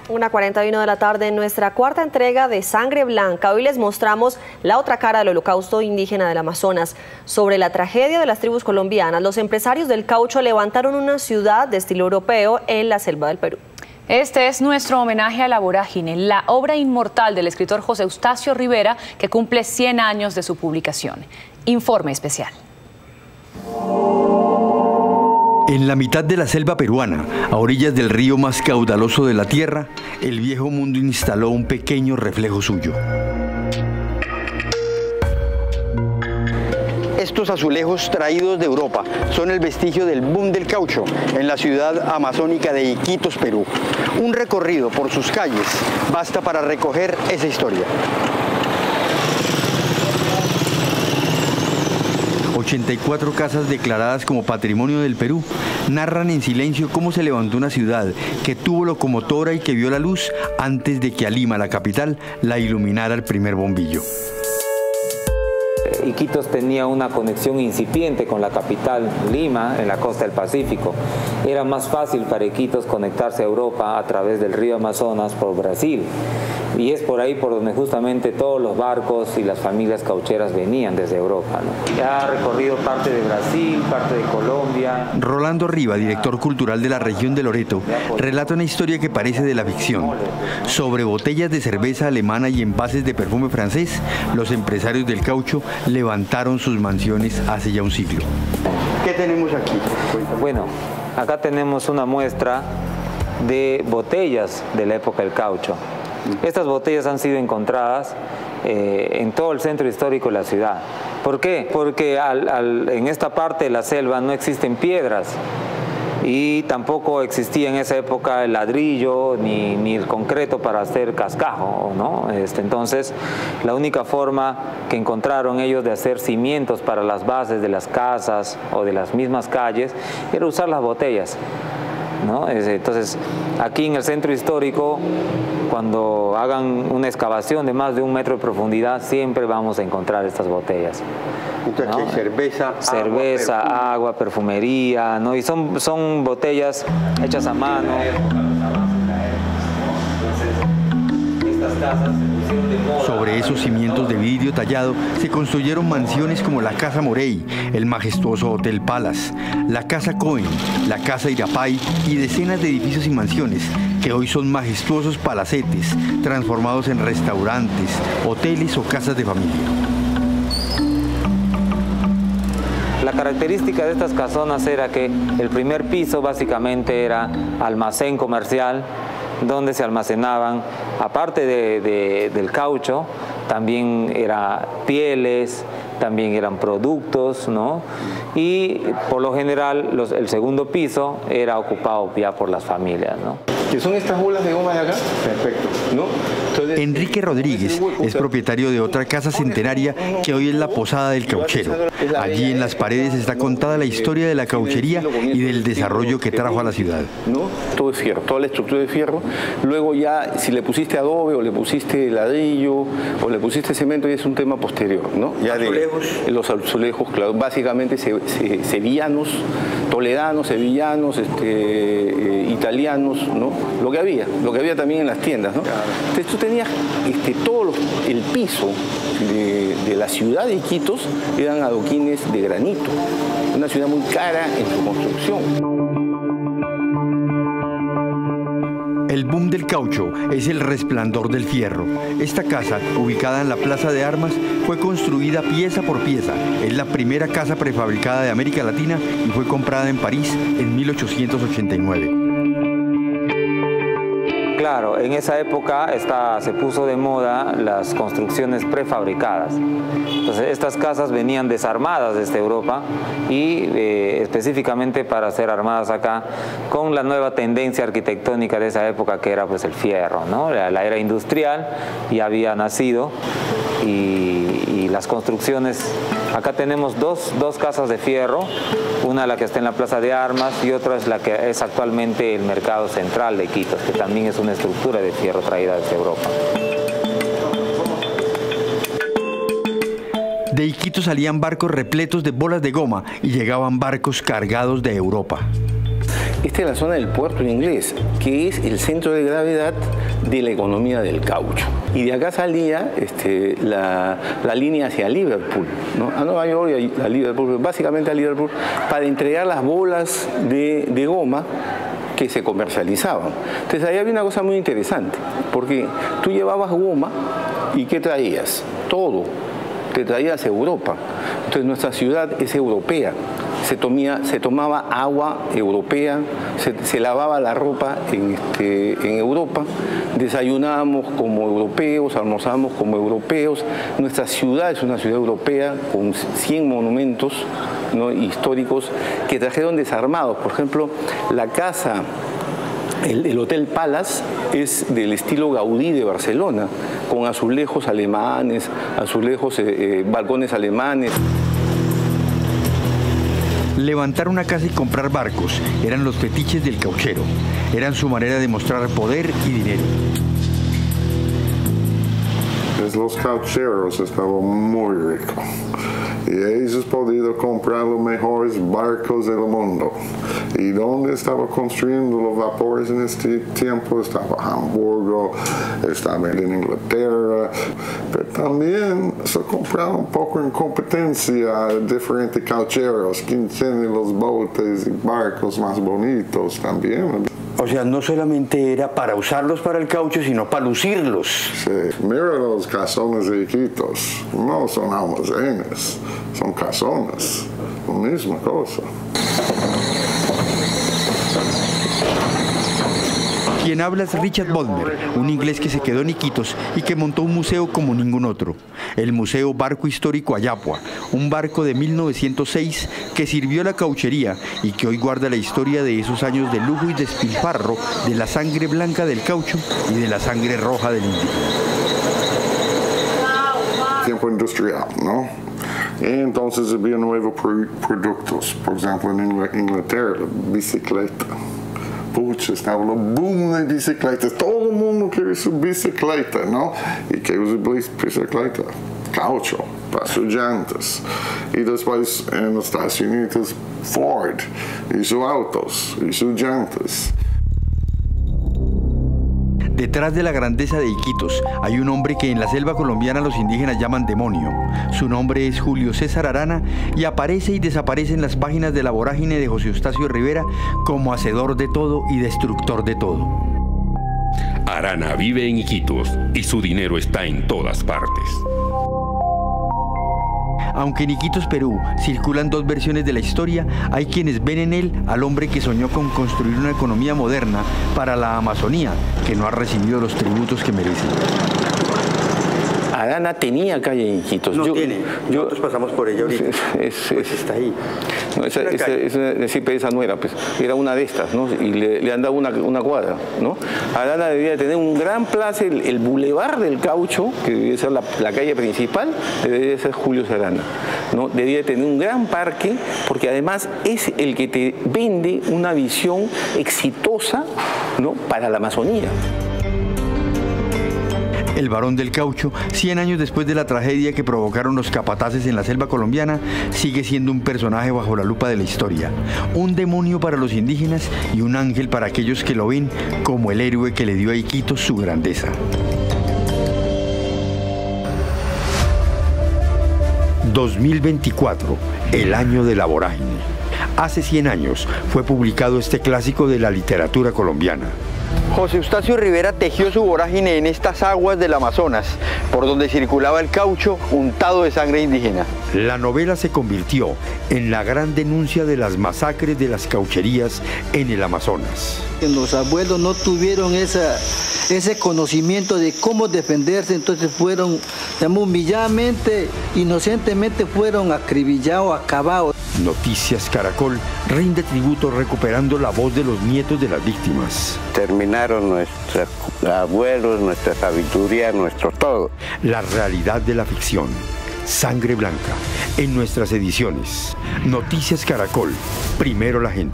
1:41 de la tarde en nuestra cuarta entrega de Sangre Blanca. Hoy les mostramos la otra cara del holocausto indígena del Amazonas. Sobre la tragedia de las tribus colombianas, los empresarios del caucho levantaron una ciudad de estilo europeo en la selva del Perú. Este es nuestro homenaje a La Vorágine, la obra inmortal del escritor José Eustacio Rivera, que cumple 100 años de su publicación. Informe especial. En la mitad de la selva peruana, a orillas del río más caudaloso de la tierra, el viejo mundo instaló un pequeño reflejo suyo. Estos azulejos traídos de Europa son el vestigio del boom del caucho en la ciudad amazónica de Iquitos, Perú. Un recorrido por sus calles basta para recoger esa historia. 84 casas declaradas como Patrimonio del Perú narran en silencio cómo se levantó una ciudad que tuvo locomotora y que vio la luz antes de que a Lima, la capital, la iluminara el primer bombillo. Iquitos tenía una conexión incipiente con la capital, Lima, en la costa del Pacífico. Era más fácil para Iquitos conectarse a Europa a través del río Amazonas por Brasil. Y es por ahí por donde justamente todos los barcos y las familias caucheras venían desde Europa, ¿no? Ya ha recorrido parte de Brasil, parte de Colombia. Rolando Riva, director cultural de la región de Loreto, relata una historia que parece de la ficción. Sobre botellas de cerveza alemana y envases de perfume francés, los empresarios del caucho levantaron sus mansiones hace ya un siglo. ¿Qué tenemos aquí? Bueno, acá tenemos una muestra de botellas de la época del caucho. Estas botellas han sido encontradas en todo el centro histórico de la ciudad. ¿Por qué? Porque en esta parte de la selva no existen piedras y tampoco existía en esa época el ladrillo ni el concreto para hacer cascajo, ¿no? Entonces, la única forma que encontraron ellos de hacer cimientos para las bases de las casas o de las mismas calles era usar las botellas, ¿no? Entonces, aquí en el centro histórico, cuando hagan una excavación de más de 1 metro de profundidad, siempre vamos a encontrar estas botellas. Entonces, ¿no? Cerveza, agua, perfumería, ¿no? Y son botellas hechas a mano. Sobre esos cimientos de vidrio tallado se construyeron mansiones como la Casa Morey, el majestuoso Hotel Palace, la Casa Cohen, la Casa Irapay y decenas de edificios y mansiones que hoy son majestuosos palacetes transformados en restaurantes, hoteles o casas de familia. La característica de estas casonas era que el primer piso básicamente era almacén comercial, donde se almacenaban, aparte del caucho, también eran pieles, también eran productos, ¿no? Y por lo general el segundo piso era ocupado ya por las familias, ¿no? ¿Qué son estas bolas de goma de acá? Perfecto, ¿no? Entonces, Enrique Rodríguez es propietario de otra casa centenaria que hoy es la Posada del Cauchero. Allí en las paredes está contada la historia de la cauchería y del desarrollo que trajo a la ciudad. ¿No? Todo es fierro, toda la estructura de fierro. Luego ya, si le pusiste adobe o le pusiste ladrillo o le pusiste cemento, ya es un tema posterior, ¿no? Ya los azulejos, claro, básicamente sevillanos, toledanos, sevillanos, italianos, ¿no? Lo que había también en las tiendas, ¿no? Entonces tú tenías todo el piso de la ciudad de Iquitos eran adoquines de granito, una ciudad muy cara en su construcción. El boom del caucho es el resplandor del fierro. Esta casa, ubicada en la Plaza de Armas, fue construida pieza por pieza. Es la primera casa prefabricada de América Latina y fue comprada en París en 1889. Claro, en esa época se puso de moda las construcciones prefabricadas. Entonces, estas casas venían desarmadas desde Europa y específicamente para ser armadas acá con la nueva tendencia arquitectónica de esa época, que era pues el fierro, ¿no? La era industrial ya había nacido y las construcciones. Acá tenemos dos casas de fierro, una la que está en la Plaza de Armas y otra es la que es actualmente el mercado central de Iquitos, que también es una estructura de fierro traída desde Europa. De Iquitos salían barcos repletos de bolas de goma y llegaban barcos cargados de Europa. esta es la zona del Puerto Inglés, que es el centro de gravedad de la economía del caucho. Y de acá salía la línea hacia Liverpool, ¿no? A Nueva York y a Liverpool, básicamente a Liverpool, para entregar las bolas de goma que se comercializaban. Entonces ahí había una cosa muy interesante, porque tú llevabas goma y ¿qué traías? Todo. Te traías a Europa. Entonces nuestra ciudad es europea. Se tomaba agua europea, se lavaba la ropa en Europa, desayunábamos como europeos, almorzábamos como europeos. Nuestra ciudad es una ciudad europea con 100 monumentos, ¿no?, históricos que trajeron desarmados. Por ejemplo, la casa, el Hotel Palace es del estilo Gaudí de Barcelona, con azulejos alemanes, balcones alemanes. Levantar una casa y comprar barcos eran los fetiches del cauchero. Eran su manera de mostrar poder y dinero. Los caucheros estaban muy ricos y ellos podían comprar los mejores barcos del mundo. ¿Y dónde estaba construyendo los vapores en este tiempo? Estaba Hamburgo, estaba en Inglaterra, pero también se compraba un poco en competencia a diferentes caucheros que tienen los botes y barcos más bonitos también. O sea, no solamente era para usarlos para el caucho, sino para lucirlos. Sí, mira los casones de Iquitos, no son almacenes, son casones, la misma cosa. Quien habla es Richard Bodmer, un inglés que se quedó en Iquitos y que montó un museo como ningún otro. El Museo Barco Histórico Ayapua, un barco de 1906 que sirvió a la cauchería y que hoy guarda la historia de esos años de lujo y despilfarro, de la sangre blanca del caucho y de la sangre roja del indígena. Tiempo industrial, ¿no? Entonces había nuevos productos, por ejemplo en Inglaterra, la bicicleta. Pucha, estaba el boom de bicicletas, todo el mundo quiere su bicicleta, ¿no? ¿Y qué usa bicicleta? Caucho, para sus llantas. Y después en los Estados Unidos, Ford, y sus autos, y sus llantas. Detrás de la grandeza de Iquitos hay un hombre que en la selva colombiana los indígenas llaman demonio. Su nombre es Julio César Arana y aparece y desaparece en las páginas de La Vorágine de José Eustacio Rivera como hacedor de todo y destructor de todo. Arana vive en Iquitos y su dinero está en todas partes. Aunque en Iquitos, Perú, circulan dos versiones de la historia, hay quienes ven en él al hombre que soñó con construir una economía moderna para la Amazonía, que no ha recibido los tributos que merece. Arana tenía calle en Iquitos. No tiene. Nosotros pasamos por ella ahorita. Pues está ahí. No, esa no era, pues, era una de estas, ¿no? Y le han dado una cuadra, ¿no? Arana debía tener un gran plaza, el bulevar del caucho, que debía ser la calle principal, debería ser Julio Arana, ¿no? Debía tener un gran parque, porque además es el que te vende una visión exitosa, ¿no?, para la Amazonía. El Barón del Caucho, 100 años después de la tragedia que provocaron los capataces en la selva colombiana, sigue siendo un personaje bajo la lupa de la historia. Un demonio para los indígenas y un ángel para aquellos que lo ven como el héroe que le dio a Iquitos su grandeza. ...2024, el año de la vorágine. Hace 100 años fue publicado este clásico de la literatura colombiana. José Eustacio Rivera tejió su vorágine en estas aguas del Amazonas, por donde circulaba el caucho untado de sangre indígena. La novela se convirtió en la gran denuncia de las masacres de las caucherías en el Amazonas. Los abuelos no tuvieron ese conocimiento de cómo defenderse, entonces fueron humilladamente, inocentemente fueron acribillados, acabados. Noticias Caracol rinde tributo recuperando la voz de los nietos de las víctimas. Terminaron nuestros abuelos, nuestra sabiduría, nuestro todo. La realidad de la ficción. Sangre Blanca, en nuestras ediciones. Noticias Caracol, primero la gente.